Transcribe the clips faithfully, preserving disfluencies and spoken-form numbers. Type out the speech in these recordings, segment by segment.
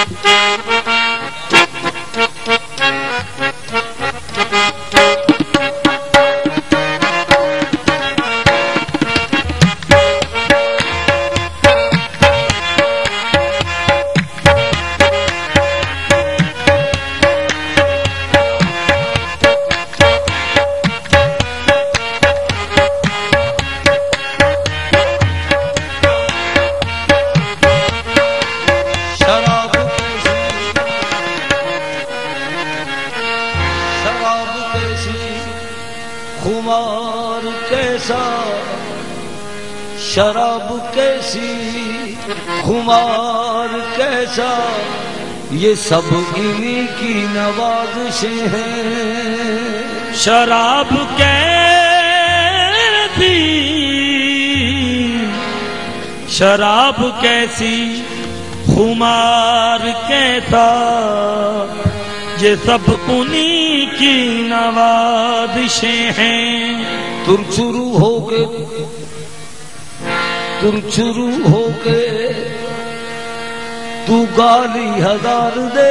खुमार कैसा, शराब कैसी, खुमार कैसा, ये सब इन्हीं की नवाज़िशें हैं। शराब कैसी, शराब कैसी, खुमार कैसा, ये सब उन्हीं की नवाज़िशें हैं। तुम शुरू हो गए, तुम शुरू हो गए, तू गाली हजार दे,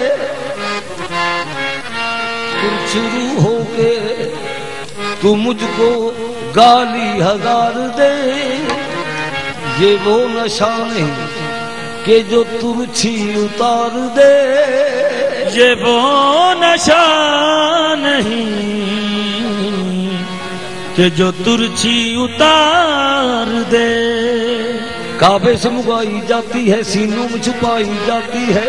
तुम शुरू हो गए, तू मुझको गाली हजार दे। ये वो नशा नहीं कि जो तुरछी उतार दे, ये वो नशा नहीं कि जो तुरछी उतार दे। काबे से मुगाई जाती है, सीनों में छुपाई जाती है,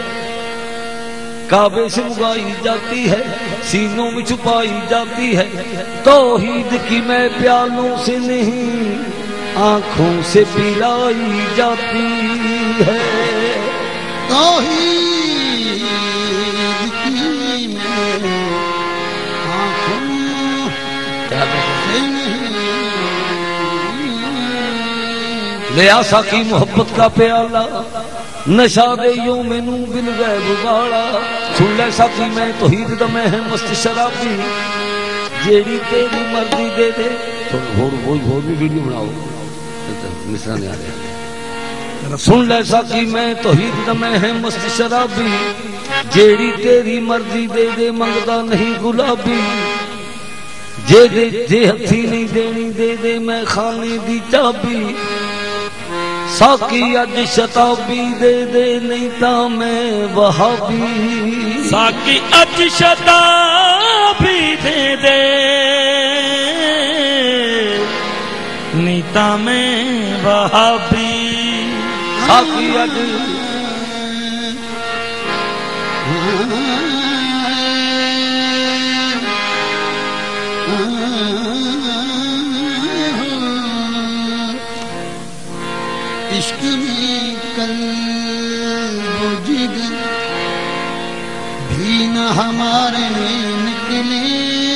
काबे से मुगाई जाती है, सीनों में छुपाई जाती है। तौहीद की मैं प्यालों से नहीं, आंखों से पिलाई जाती है। तौहीद की मैं आंखों से नहीं। ले आसा की मोहब्बत का प्याला, नशा दे यूं मैनू बिन गैब गाला। सुन ले साकी मैं तौहीद दा मैं है मस्त शराबी, जेड़ी तेरी मर्जी दे दे। तो होर होर होर भी वीडियो बनाओ, मिसरा नहीं आ रहा। सुन ले साकी मैं तौहीद दा मैं है मस्त शराबी, जेड़ी तेरी मर्जी दे दे, मंगदा नहीं गुलाबी। जे दे जे हथी नहीं देनी दे दे मैं खाने दी चाबी। साकी अज शताबी दे दे नहीं ता मैं वहाबी। साकी अज शताबी दे दे नहीं ता मैं वहाबी। साकी अज इश्क में कल वो जिगर भी न हमारे निकले।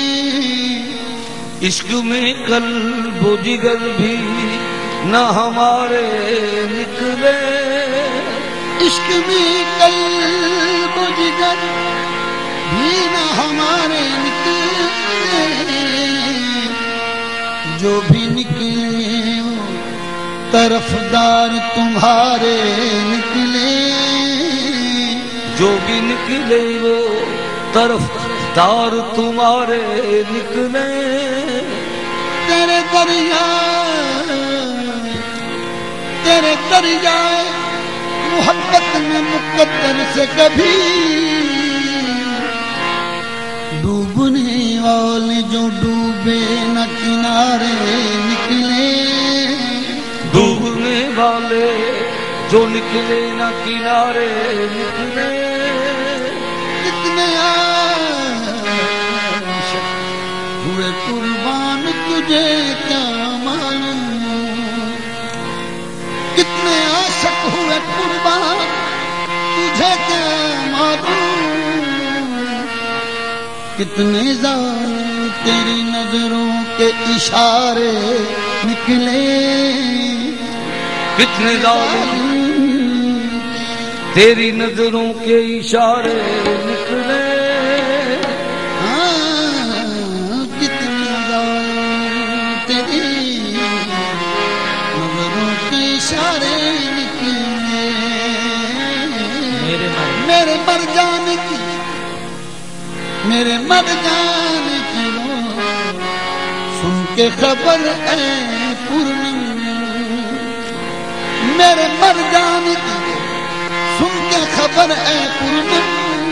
इश्क में कल वो जिगर भी न हमारे निकले। इश्क में कल वो जिगर भी न हमारे निकले। जो भी निकले तरफदार तुम्हारे निकले। जो भी निकले वो तरफदार तुम्हारे निकले। तेरे दरिया तेरे दरिया मोहब्बत में मुकद्दर से कभी डूबने वाले जो डूबे न किनारे निकले। डूबने वाले जो निकले ना किनारे निकले। कितने आशिक हुए कुर्बान तुझे क्या मालूम। कितने आशिक हुए कुर्बान तुझे क्या मालूम। कितने जालिम तेरी नजरों के इशारे निकले। कितने जालिम तेरी नजरों के इशारे निकले। हाँ, कितने जालिम तेरी नजरों के इशारे निकले। मेरे की, मेरे मर जाने की वो सुन के खबर है पूर्णम, मेरे मर जाने की सुन के खबर है पूर्णम,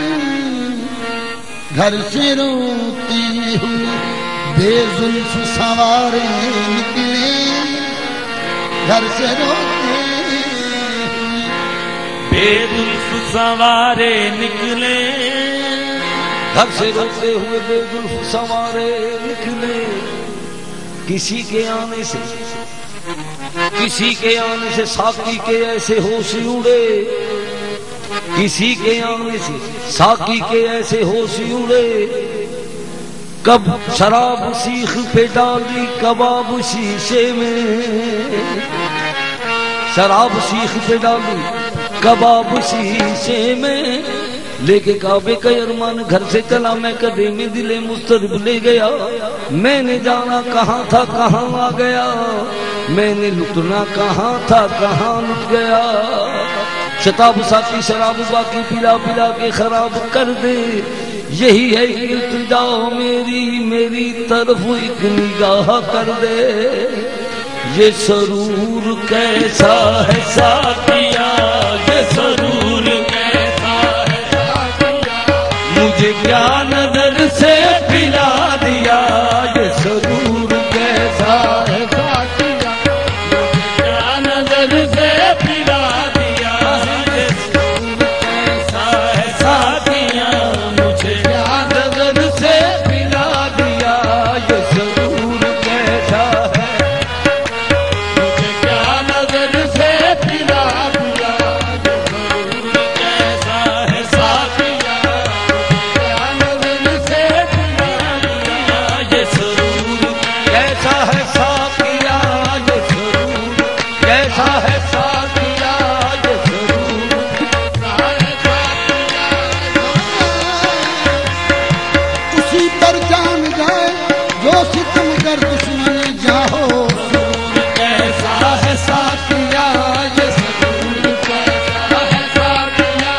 घर से रोते हुए बेजुल्फ सवारे निकले, घर से रोते हुए बेजुल्फ सवारे निकले, घर से रोते हुए बेजुल्फ सवारे निकले। किसी के आने से किसी के आने से साकी के ऐसे होश उड़े, किसी के आने से साकी के ऐसे होश उड़े, कब शराब सीख पे डाली कबाब शीशे में, शराब सीख पे डाली कबाब शीशे में, लेके काबे का अरमान घर से चला मैं कदे में दिले मुस्तरब ले गया, मैंने जाना कहाँ था कहाँ आ गया, मैंने लुटना कहाँ था कहाँ लुट गया। शताब साकी शराब बाकी पिला पिला के खराब कर दे, यही है इल्तिजा मेरी, मेरी तरफ एक निगाह कर दे। ये सरूर कैसा है साथिया, ये सरूर कैसा है साथिया, मुझे क्या नजर से पिला दिया, ये सरूर कैसा है साथिया, मुझे क्या नजर से पिला दिया, ये सरूर कैसा है साथिया, मुझे क्या नजर से पिला दिया, ये सरूर कैसा है, मुझे क्या नजर से पिला दिया, ये सरूर कैसा है साथिया, क्या नजर से पिला दिया, ये सरूर कैसा है साथिया, ये सरूर कैसा है साथिया, ये सरूर उसी पर जान जाए जो सितम कर दुश्मन जाहो, कैसा है साथिया, ये सरूर कैसा है साथिया,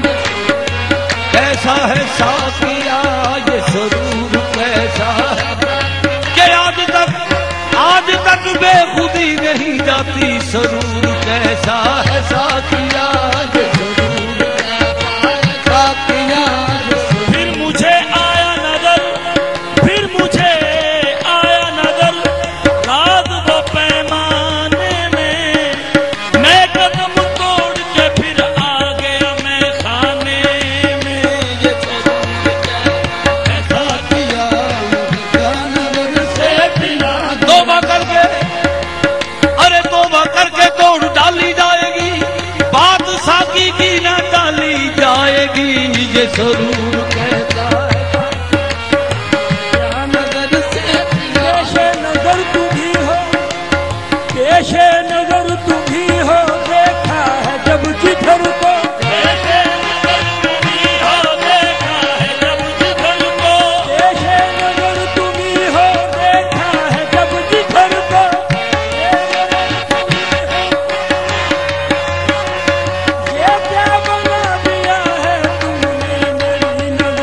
कैसा है साथिया, ये सरूर कैसा है, कि आज तक आज तक बेखुदी नहीं जाती, सरूर कैसा है साथिया, ये सरूर कैसा है साथिया, ये सरूर। फिर मुझे आया नजर, फिर मुझे आया नजर, रात वो पैमाने में, मैं कदम तोड़ के फिर आ गया मैं खाने में, ये सरूर कैसा है साथिया, क्या नजर से पिला तौबा करके, अरे तौबा करके तोड़ डाली जाएगी, बात साकी की ना डाली जाएगी, ये जरूर कहता है क्या नजर से पेशे नजर तुम्ही हो, पेशे नजर तुम्ही हो, देखा है जब जिधर को, पेशे नजर तुम्ही हो, देखा है जब जिधर को, पेशे नजर तुम्ही हो, देखा है जब जिधर को, ये क्या बना दिया है तुमने मेरी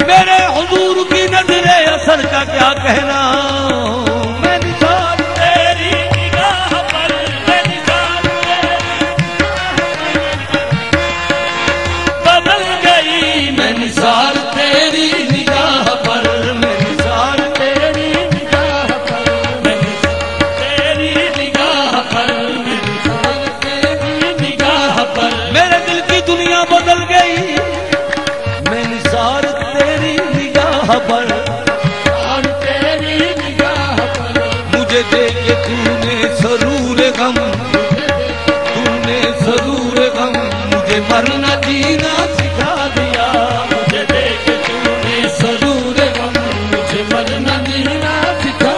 मेरे हुजूर की नजरे असर का क्या कहना। मैं निसार तेरी निगाह पर, मैं निसार बदल गई, मैं निसार तेरी निगाह पर, मैं निसार तेरी निगाह पर, मैं तेरी निगाह पर, मैं तेरी निगाह पर। मेरे दिल की दुनिया बदल गई। मैं निसार तेरी निगाह पर, तेरी निगाह पर मुझे देखे तूने सरूर गम, तूने सरूर गम मुझे मरना जीना सिखा दिया। मुझे देख तूने सरूर गम, मुझे मरना जीना सिखा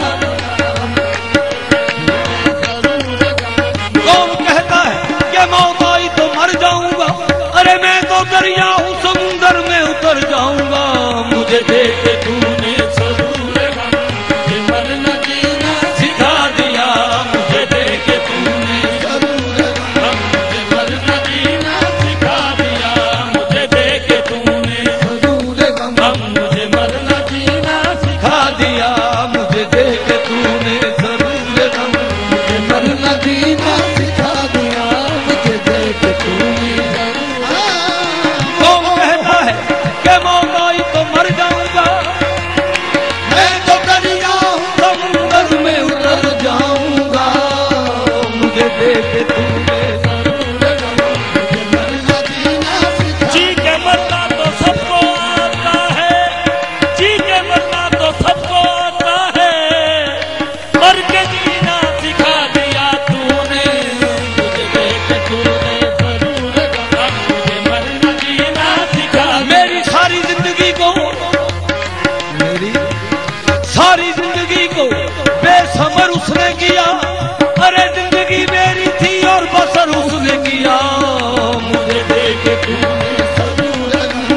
कौन कहता है कि मौत आई तो मर जाऊंगा, अरे मैं तो दरिया हूँ समुंदर में उतर जाऊंगा। मुझे देख तूने सरूर गम, मुझे मरना जीना सिखा दिया। मुझे देख तूने सरूर गम, मुझे मरना जीना सिखा दिया। मुझे देख तूने सरूर गम गम, मुझे मरना जीना सिखा खा दिया। मुझे देख तूने जरूर गम, मुझे मरना जीना सिखा दिया। मुझे देख तूने कौन कहता है कि मौत आई तो मर जाऊंगा, मैं तो दरिया हूँ समुंदर में उतर जाऊंगा। मुझे देख तूने मुझे मरना जीना सिखा जी के मरना तो सबको आता है, जी के मरना तो सबको आता है, मर के जीना सिखा दिया तूने। मुझे देख तूने जरूर गम, मुझे मरना जीना सिखा दिया। मेरी सारी जिंदगी को, मेरी सारी जिंदगी को बेसमर उसने किया। अरे जिंदगी मेरी थी और बसर उसने किया। मुझे देख तूने सरूर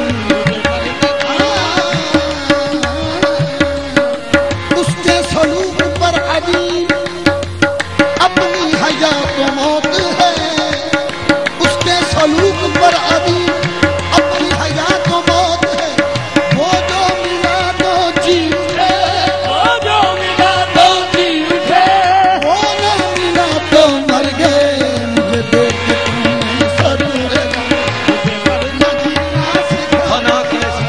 गम उसके सलूक पर अजीब अपनी हयात मौत है। उसके सलूक पर अजीब अपनी हयात मौत है। वो जो मिला तो जी उठे, ओ जो मिला तो जी उठे, वो न मिला तो मर गए। मुझे देख तूने सरूर गम, मुझे मरना जीना सिखा फना कैसी,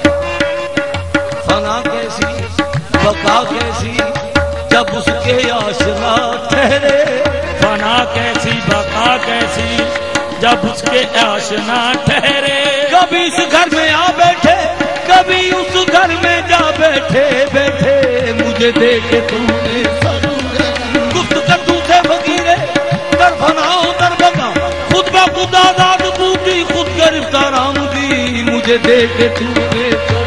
फना कैसी, बका कैसी, जब उसके आशना ठहरे। फना कैसी बका कैसी, जब उसके आशना ठहरे। कभी इस घर में आ बैठे, कभी उस घर में जा बैठे बैठे। मुझे देख तूने सरूर गम गुफ्त कर दूसरे फकीरे, दर फनाओ दर बका, खुद ब खुद आजाद बूटी खुद गिरफ्तार आमदी। मुझे देख तूने